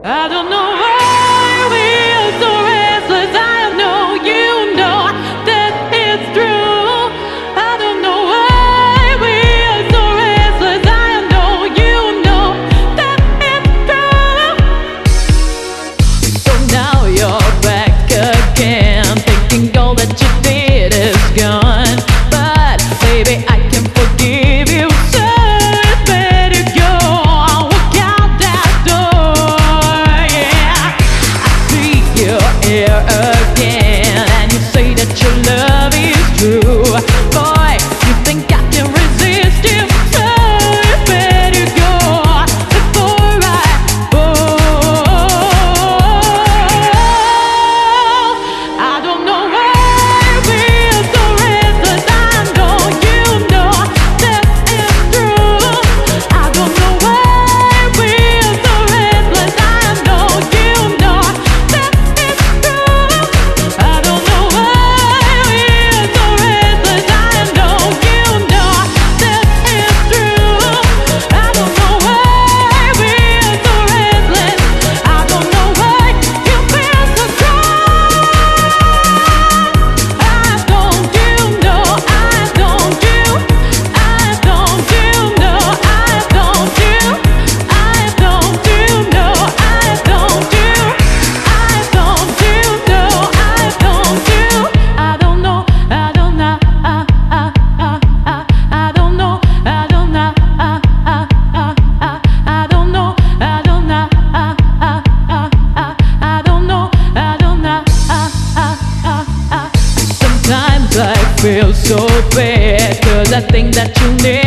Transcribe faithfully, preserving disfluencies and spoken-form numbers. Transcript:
I don't know why we are so restless. I know you know that it's true. I don't know why we are so restless. I know you know that it's true. So now you're back again, thinking all that you did is gone. But baby, I can forgive you. So it's better go. Walk out that door. Yeah, I see you here again, and you say that your love is true. Boy, you think I can resist you? So it's better go before I go. I don't know why we're so restless. I know you know that it's true. I don't know why we're so restless. I know you know that it's true. I don't know why we're so restless. I know you know that it's true. I don't know why we're so restless. I don't know why you feel so strong. I don't you know, I don't you, I don't you know, I don't you, I don't you know, I don't you, I don't you know, I don't you, I don't know, I don't know, I I I I don't know, I don't know, I I I I don't know, I don't know, I I I I don't know, I don't know, I I I Sometimes I feel so bad, 'cause I think that you need